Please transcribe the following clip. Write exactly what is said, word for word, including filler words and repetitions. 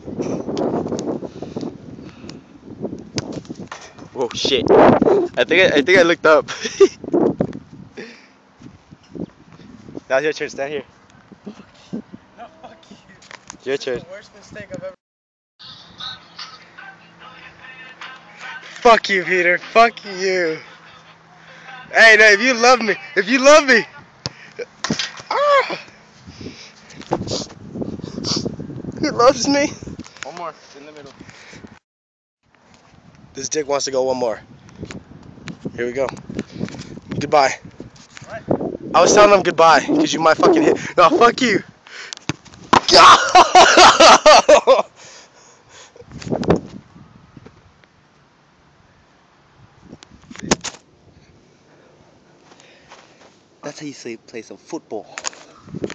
Whoa, shit. I think I, I think I looked up. Now it's your turn. Stand here. No, fuck you. Your This turn. is the worst mistake I've ever. Fuck you, Peter. Fuck you. Hey, no, if you love me, if you love me. Ah! He loves me. One more in the middle. This dick wants to go one more. Here we go. Goodbye. What? I was telling him goodbye because you might fucking hit. No, fuck you. That's how you say play some football.